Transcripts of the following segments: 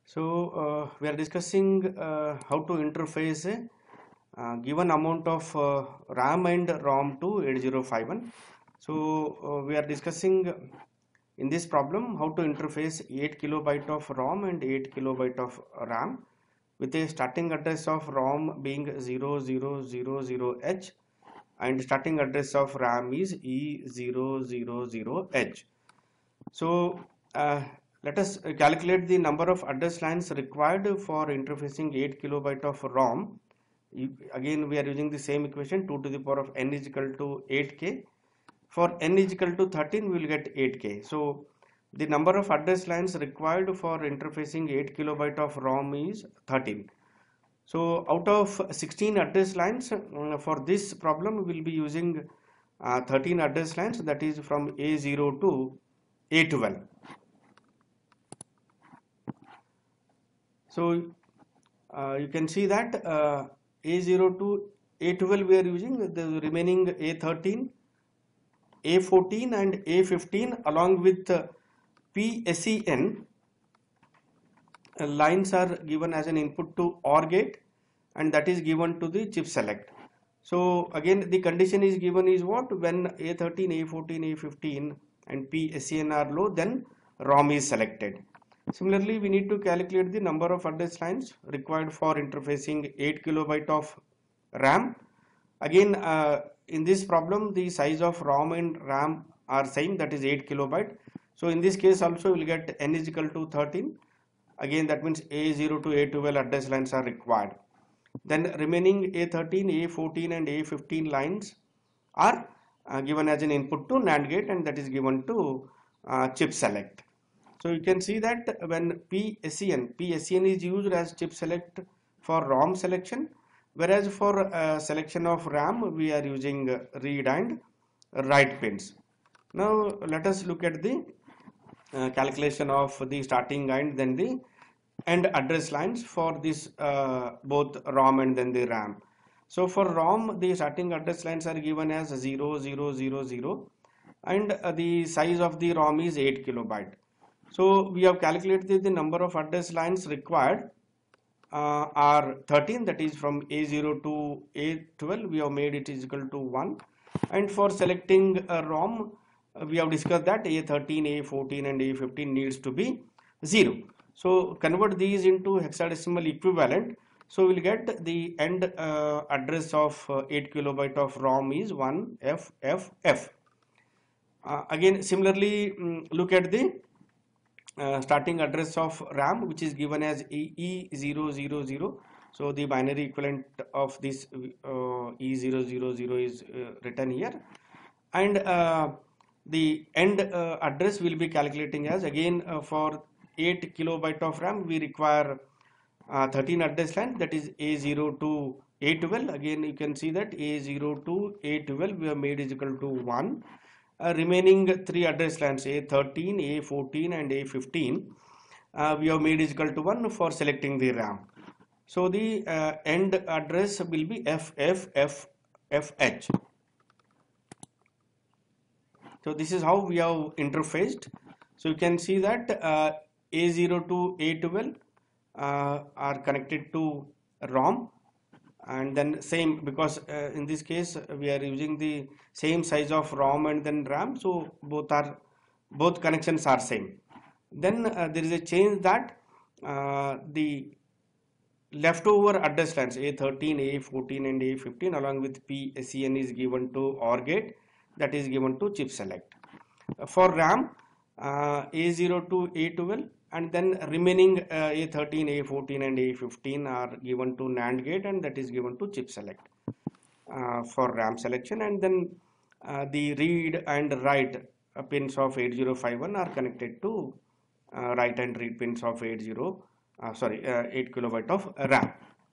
We are discussing how to interface a given amount of RAM and ROM to 8051. We are discussing in this problem how to interface 8 kilobyte of ROM and 8 kilobyte of RAM with a starting address of ROM being 0000H and starting address of RAM is E000H. So let us calculate the number of address lines required for interfacing 8 kilobyte of ROM. Again we are using the same equation, 2 to the power of n is equal to 8k. For n is equal to 13 we will get 8k. So the number of address lines required for interfacing 8 kilobyte of ROM is 13. So out of 16 address lines for this problem we will be using 13 address lines, that is from A0 to A12. So you can see that A0 to A12 we are using, the remaining A13, A14 and A15 along with PSEN lines are given as an input to OR gate, and that is given to the chip select. So again the condition is given is what? When A13, A14, A15 and PSEN are low, then ROM is selected. Similarly, we need to calculate the number of address lines required for interfacing 8 kilobyte of RAM. Again, in this problem, the size of ROM and RAM are same, that is 8 kilobyte. So in this case also we will get n is equal to 13. Again, that means A0 to A12 address lines are required. Then remaining A13, A14 and A15 lines are given as an input to NAND gate, and that is given to chip select. So you can see that when PSEN is used as chip select for ROM selection, whereas for selection of RAM we are using read and write pins. Now let us look at the calculation of the starting and then the end address lines for this both ROM and then the RAM. So for ROM the starting address lines are given as 0000 and the size of the ROM is 8 kilobyte. So we have calculated the number of address lines required are 13, that is from A0 to A12 we have made it is equal to 1, and for selecting a ROM we have discussed that A13, A14 and A15 needs to be 0. So convert these into hexadecimal equivalent. So we will get the end address of 8 kilobyte of ROM is 1FFF. Again similarly look at the starting address of RAM, which is given as E000. So the binary equivalent of this E000 is written here, and the end address will be calculating as again for 8 kilobyte of RAM we require 13 address lines, that is A0 to A12. Again you can see that A0 to A12 we have made is equal to 1. Remaining 3 address lines A13, A14 and A15 we have made is equal to 1 for selecting the RAM. So the end address will be FFFFH. So this is how we have interfaced. So you can see that A0 to A12 are connected to ROM, and then same because in this case we are using the same size of ROM and then RAM, so both connections are same. Then there is a change that the leftover address lines A13, A14 and A15 along with PSEN is given to OR gate, that is given to chip select. For RAM A0 to A12 and then remaining A13, A14 and A15 are given to NAND gate, and that is given to chip select for RAM selection, and then the read and write pins of 8051 are connected to write and read pins of 8 kilobyte of RAM.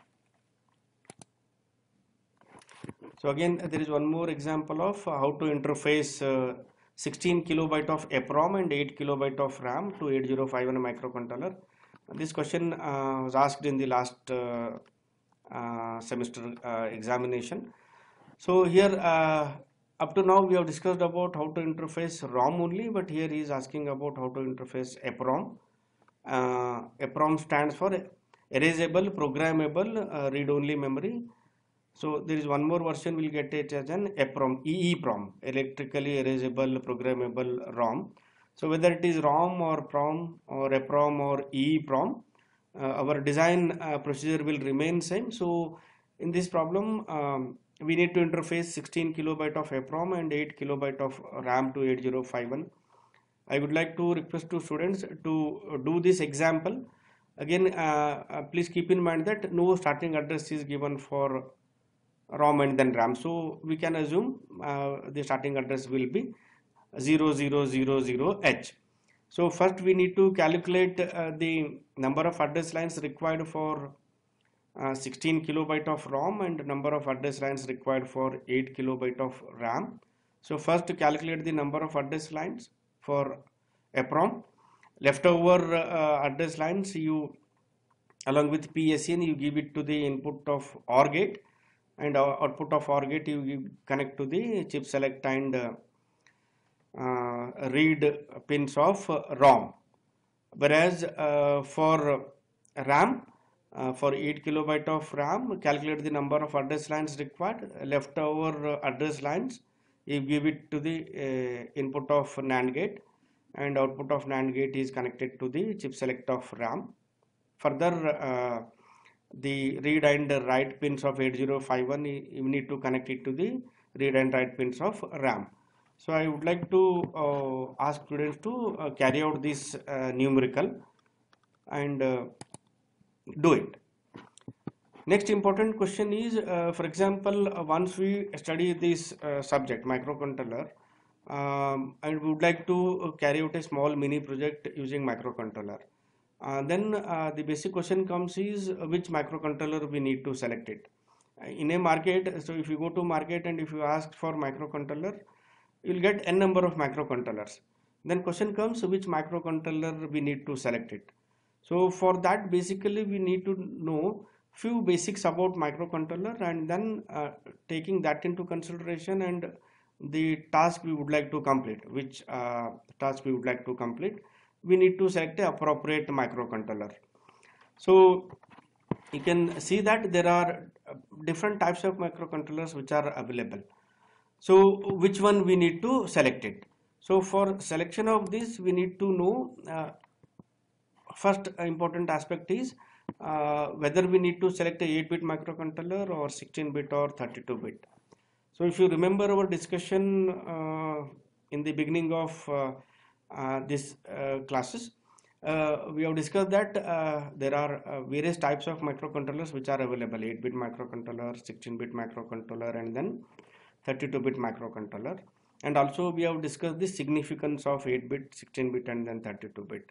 So again there is one more example of how to interface 16 kilobyte of EPROM and 8 kilobyte of RAM to 8051 microcontroller. This question was asked in the last semester examination. So here up to now we have discussed about how to interface ROM only, but here he is asking about how to interface EPROM. EPROM stands for erasable programmable read-only memory. So there is one more version, we'll get it as an EPROM, EEPROM, electrically erasable programmable ROM. So whether it is ROM or PROM or EPROM or EEPROM, our design procedure will remain same. So in this problem, we need to interface 16 kilobyte of EPROM and 8 kilobyte of RAM to 8051. I would like to request to students to do this example. Again, please keep in mind that no starting address is given for ROM and then RAM. So we can assume the starting address will be 0000H. So first we need to calculate the number of address lines required for 16 kilobyte of ROM and number of address lines required for 8 kilobyte of RAM. So first to calculate the number of address lines for EPROM. Leftover address lines, you along with PSEN you give it to the input of OR gate, and output of OR gate you connect to the chip select and read pins of ROM. Whereas for RAM, for 8 kilobyte of RAM, calculate the number of address lines required. Leftover address lines you give it to the input of NAND gate, and output of NAND gate is connected to the chip select of RAM. Further, the read and write pins of 8051 you need to connect it to the read and write pins of RAM. So I would like to ask students to carry out this numerical and do it. Next important question is, for example, once we study this subject microcontroller, and we would like to carry out a small mini project using microcontroller. Then the basic question comes is which microcontroller we need to select it. In a market, so if you go to market and if you ask for microcontroller, you will get n number of microcontrollers. Then question comes which microcontroller we need to select it. So for that basically we need to know few basics about microcontroller, and then taking that into consideration and the task we would like to complete, which task we would like to complete, we need to select the appropriate microcontroller. So you can see that there are different types of microcontrollers which are available. So which one we need to select it. So for selection of this we need to know first important aspect is whether we need to select a 8-bit microcontroller or 16-bit or 32-bit. So if you remember our discussion in the beginning of this classes, we have discussed that there are various types of microcontrollers which are available: 8-bit microcontroller, 16-bit microcontroller, and then 32-bit microcontroller. And also we have discussed the significance of 8-bit, 16-bit, and then 32-bit.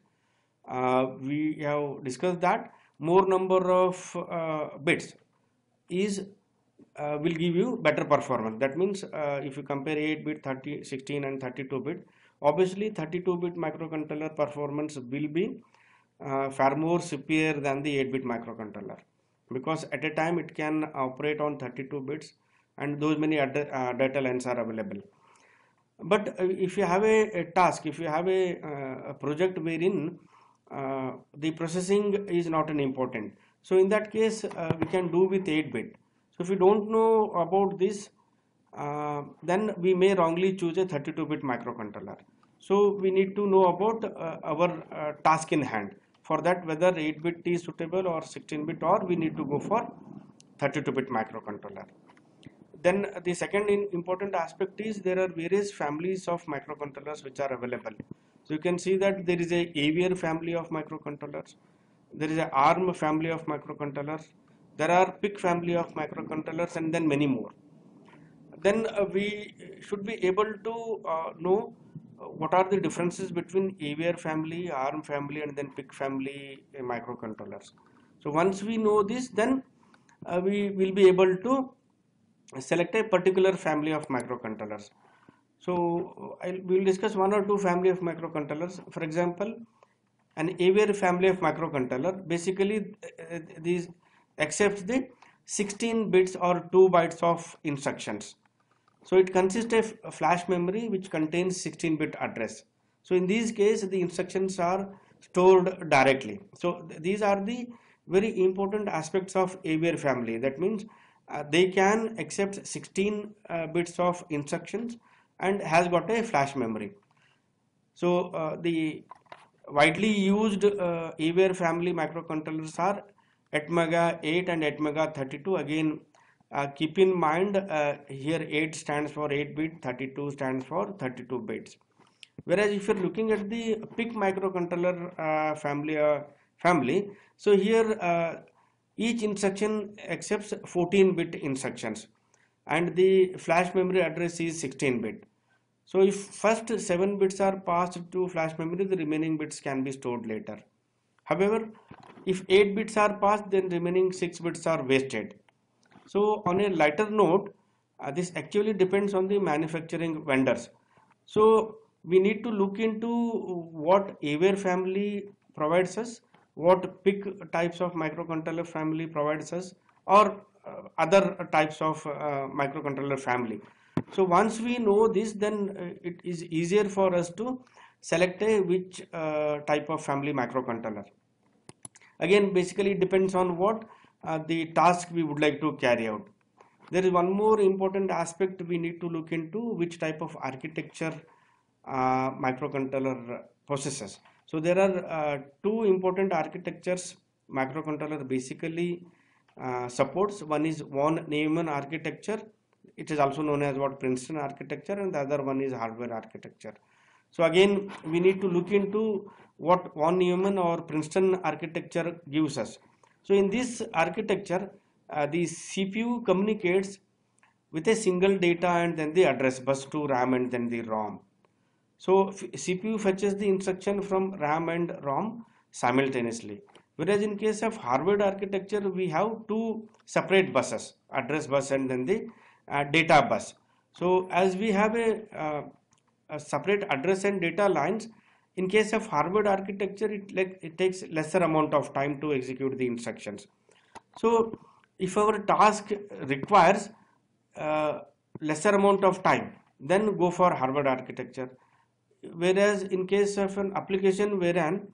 We have discussed that more number of bits is will give you better performance. That means if you compare 8-bit, 30, 16 and 32-bit, obviously 32-bit microcontroller performance will be far more superior than the 8-bit microcontroller, because at a time it can operate on 32 bits and those many data lines are available. But if you have a task, if you have a project wherein the processing is not an important, so in that case we can do with 8-bit. So if you don't know about this, then we may wrongly choose a 32-bit microcontroller. So we need to know about our task in hand. For that, whether 8-bit is suitable or 16-bit, or we need to go for 32-bit microcontroller. Then the second important aspect is there are various families of microcontrollers which are available. So you can see that there is a Avier family of microcontrollers, there is a ARM family of microcontrollers, there are PIC family of microcontrollers, and then many more. Then we should be able to know what are the differences between Avier family, ARM family, and then PIC family microcontrollers. So once we know this, then we will be able to select a particular family of microcontrollers. So we will discuss one or two family of microcontrollers. For example, an Avier family of microcontroller basically these accepts the 16 bits or 2 bytes of instructions. So it consists of a flash memory which contains 16-bit address. So in these cases the instructions are stored directly. So these are the very important aspects of AVR family. That means they can accept 16 bits of instructions and has got a flash memory. So the widely used AVR family microcontrollers are Atmega 8 and Atmega 32. Again, keep in mind here 8 stands for 8 bit, 32 stands for 32 bits. Whereas if you're looking at the PIC microcontroller family, so here each instruction accepts 14-bit instructions, and the flash memory address is 16-bit. So if first 7 bits are passed to flash memory, the remaining bits can be stored later. However, if 8 bits are passed, then remaining 6 bits are wasted. So on a lighter note, this actually depends on the manufacturing vendors. So we need to look into what AVR family provides us, what PIC types of microcontroller family provides us, or other types of microcontroller family. So once we know this, then it is easier for us to select a which type of family microcontroller. Again, basically it depends on what the task we would like to carry out. There is one more important aspect we need to look into, which type of architecture microcontroller possesses. So there are two important architectures microcontroller basically supports. One is von Neumann architecture. It is also known as what Princeton architecture, and the other one is hardware architecture. So again, we need to look into what von Neumann or Princeton architecture gives us. So in this architecture, the CPU communicates with a single data and then the address bus to RAM and then the ROM. So CPU fetches the instruction from RAM and ROM simultaneously. Whereas in case of Harvard architecture, we have two separate buses, address bus and then the data bus. So as we have a separate address and data lines, in case of Harvard architecture, it takes lesser amount of time to execute the instructions. So if our task requires lesser amount of time, then go for Harvard architecture. Whereas in case of an application wherein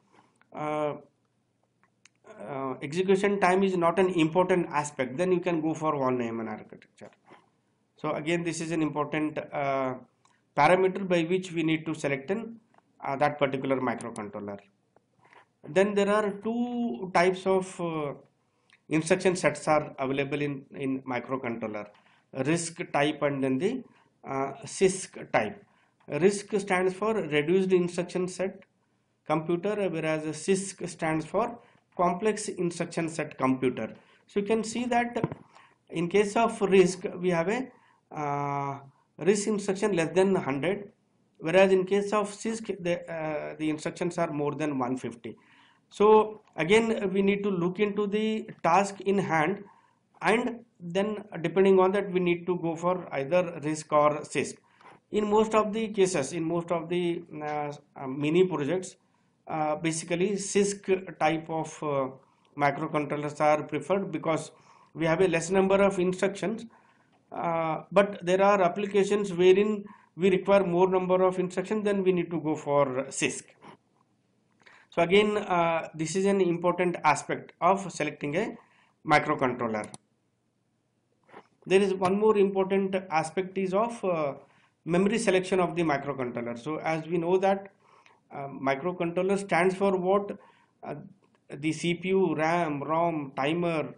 execution time is not an important aspect, then you can go for von Neumann architecture. So again, this is an important parameter by which we need to select that particular microcontroller. Then there are two types of instruction sets are available in microcontroller: RISC type and then the CISC type. RISC stands for reduced instruction set computer, whereas CISC stands for complex instruction set computer. So you can see that in case of RISC, we have a RISC instruction less than 100, whereas in case of CISC, the instructions are more than 150. So again, we need to look into the task in hand, and then depending on that, we need to go for either RISC or CISC. In most of the cases, in most of the mini projects, basically CISC type of microcontrollers are preferred because we have a less number of instructions, but there are applications wherein we require more number of instructions, then we need to go for CISC. So again, this is an important aspect of selecting a microcontroller. There is one more important aspect is of memory selection of the microcontroller. So as we know that microcontroller stands for what? The CPU, RAM, ROM, timer,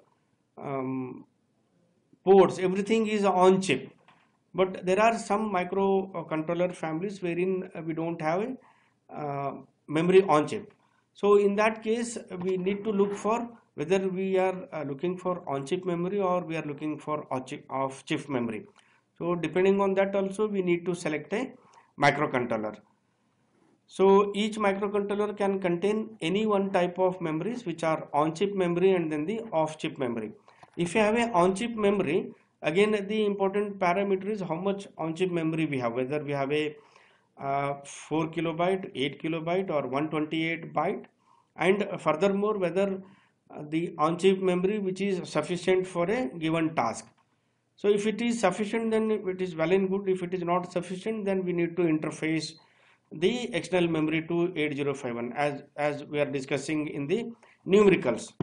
ports, everything is on chip. But there are some microcontroller families wherein we don't have a memory on chip. So in that case, we need to look for whether we are looking for on chip memory or we are looking for off chip memory. So depending on that also, we need to select a microcontroller. So each microcontroller can contain any one type of memories, which are on chip memory and then the off chip memory. If you have a on chip memory, again the important parameter is how much on chip memory we have, whether we have a 4 kilobyte, 8 kilobyte or 128 byte, and furthermore whether the on chip memory which is sufficient for a given task. So if it is sufficient, then it is well and good. If it is not sufficient, then we need to interface the external memory to 8051 as we are discussing in the numericals.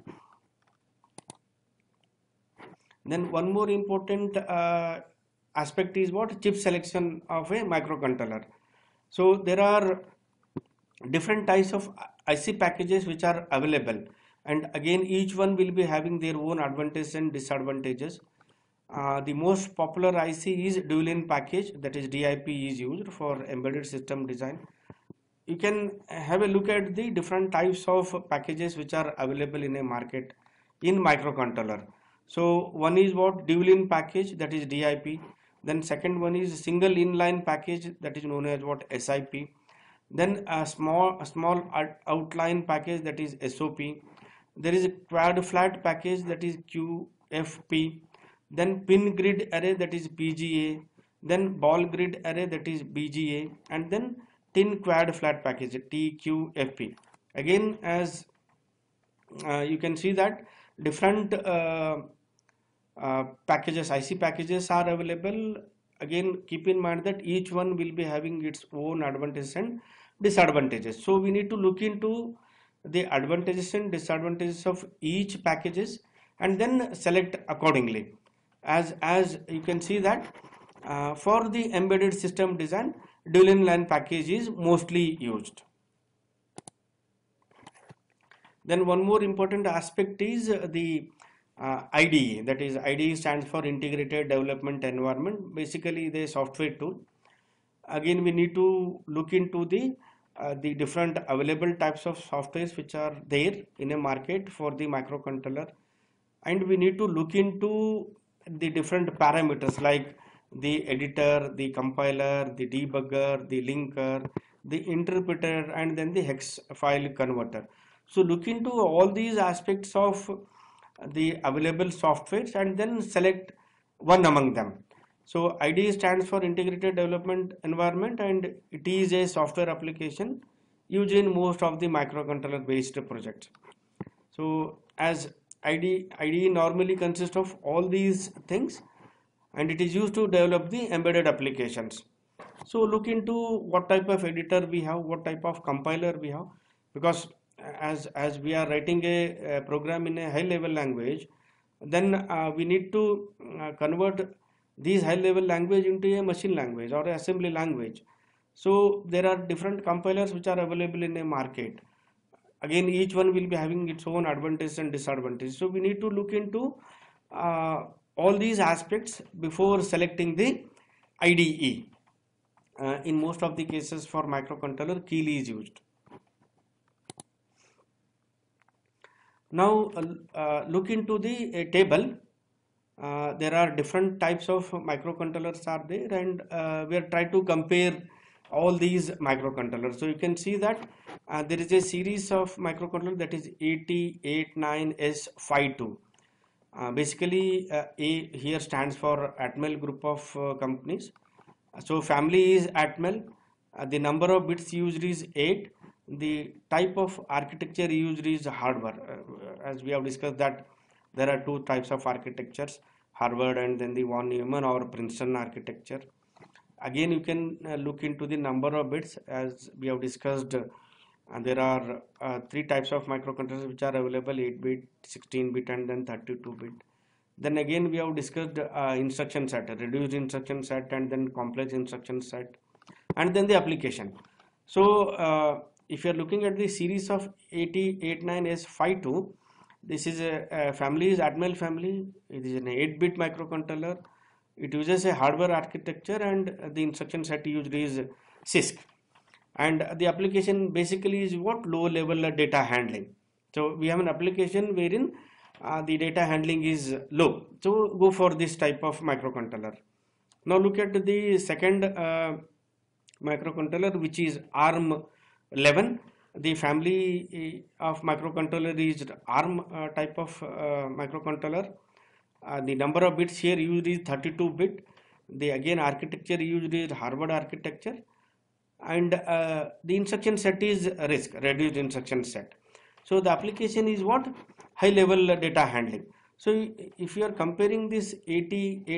Then one more important aspect is what? Chip selection of a microcontroller. So there are different types of IC packages which are available, and again each one will be having their own advantages and disadvantages. The most popular IC is dual-in package, that is DIP, is used for embedded system design. You can have a look at the different types of packages which are available in a market in microcontroller. So one is what? Dual-in package, that is DIP. Then second one is single inline package, that is known as what? SIP. Then a small outline package, that is SOP. There is a quad flat package, that is QFP. Then pin grid array, that is PGA. Then ball grid array, that is BGA. And then tin quad flat package, TQFP. Again, as you can see that different packages, IC packages are available. Again, keep in mind that each one will be having its own advantages and disadvantages. So we need to look into the advantages and disadvantages of each packages and then select accordingly. As you can see that for the embedded system design, dual inline package is mostly used. Then one more important aspect is the IDE, that is IDE stands for Integrated Development Environment, basically the software tool. Again, we need to look into the different available types of softwares which are there in a market for the microcontroller, and we need to look into the different parameters like the editor, the compiler, the debugger, the linker, the interpreter, and then the hex file converter. So look into all these aspects of the available softwares and then select one among them. So IDE stands for Integrated Development Environment, and it is a software application used in most of the microcontroller based projects. So as IDE normally consists of all these things, and it is used to develop the embedded applications. So look into what type of editor we have, what type of compiler we have, because as we are writing a program in a high level language, then we need to convert these high level language into a machine language or assembly language. So there are different compilers which are available in a market. Again, each one will be having its own advantages and disadvantages. So we need to look into all these aspects before selecting the IDE. In most of the cases for microcontroller, Keeley is used. Now look into the table. There are different types of microcontrollers are there, and we are trying to compare all these microcontrollers. So you can see that there is a series of microcontroller, that is AT89S52. Basically A here stands for Atmel group of companies. So family is Atmel. The number of bits used is 8. The type of architecture used is hardware. As we have discussed that there are two types of architectures, Harvard and then the von Neumann or Princeton architecture. Again, you can look into the number of bits, as we have discussed. And there are three types of microcontrollers which are available: 8-bit, 16-bit, and then 32-bit. Then again, we have discussed instruction set, reduced instruction set, and then complex instruction set, and then the application. So if you are looking at the series of AT89S52, this is a family is Atmel family. It is an 8-bit microcontroller. It uses a hardware architecture, and the instruction set used is CISC. And the application basically is what? Low level data handling. So we have an application wherein the data handling is low. So go for this type of microcontroller. Now look at the second microcontroller, which is ARM11. The family of microcontroller is ARM type of microcontroller. The number of bits here used is 32-bit. The again architecture used is Harvard architecture, and the instruction set is RISC, reduced instruction set. So the application is what? High level data handling. So if you are comparing this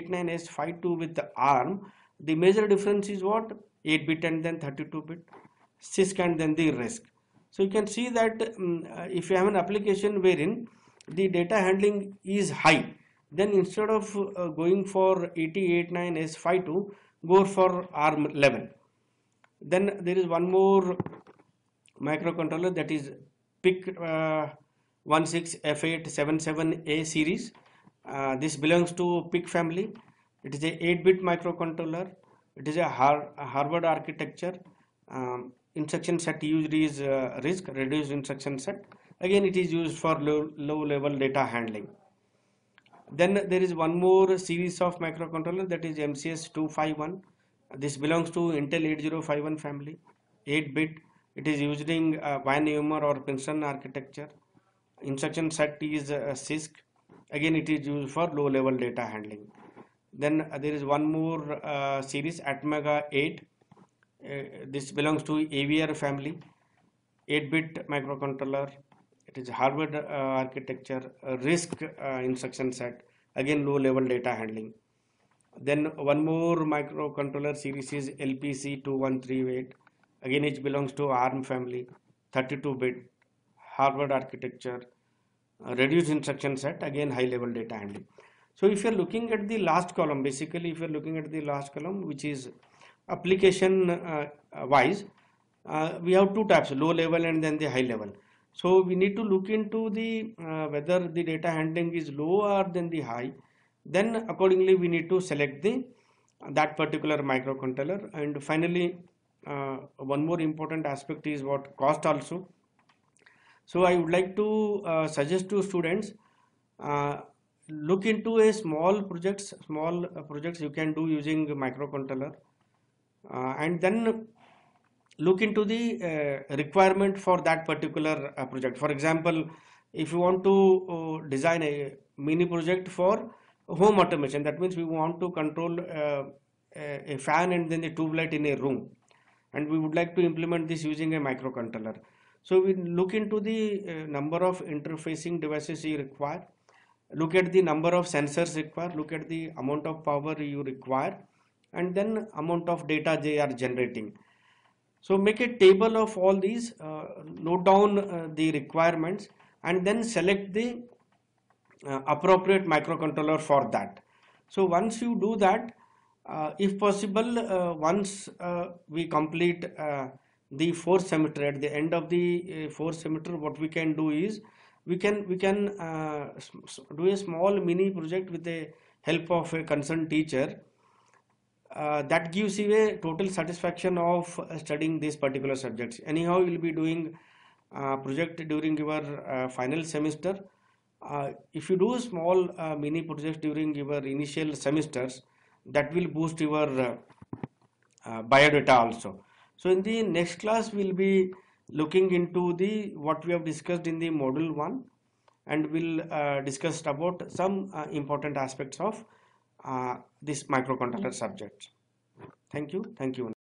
AT89S52 with the ARM, the major difference is what? 8-bit and then 32-bit. CISC and then the RISC. So you can see that if you have an application wherein the data handling is high, then instead of going for 8089S52, go for ARM 11. Then there is one more microcontroller, that is PIC 16F877A series. This belongs to PIC family. It is a 8-bit microcontroller. It is a Harvard architecture. Instruction set used is RISC, reduced instruction set. Again, it is used for low level data handling. Then there is one more series of microcontroller, that is MCS 251. This belongs to Intel 8051 family, 8-bit. It is using Van Neumann or Princeton architecture. Instruction set is CISC. Again, it is used for low level data handling. Then there is one more series, Atmega 8. This belongs to AVR family, 8-bit microcontroller. It is Harvard architecture, RISC instruction set, again low level data handling. Then one more microcontroller series is LPC 2138. Again, it belongs to ARM family, 32-bit, Harvard architecture, reduced instruction set, again high level data handling. So if you are looking at the last column, basically if you are looking at the last column, which is application wise, we have two types, low level and then the high level. So we need to look into the whether the data handling is low or than the high. Then accordingly we need to select the that particular microcontroller. And finally, one more important aspect is what cost also. So I would like to suggest to students, look into a small projects you can do using microcontroller, and then look into the requirement for that particular project. For example, if you want to design a mini project for home automation, that means we want to control a fan and then the tube light in a room, and we would like to implement this using a microcontroller. So we look into the number of interfacing devices you require, look at the number of sensors required, look at the amount of power you require, and then amount of data they are generating. So make a table of all these, note down the requirements, and then select the appropriate microcontroller for that. So once you do that, if possible, once we complete the fourth semester, at the end of the fourth semester, what we can do is we can do a small mini project with the help of a concerned teacher. That gives you a total satisfaction of studying these particular subjects. Anyhow, you will be doing project during your final semester. If you do small mini projects during your initial semesters, that will boost your biodata also. So in the next class, we'll be looking into the what we have discussed in the module 1, and we'll discuss about some important aspects of this microcontroller subject. Thank you.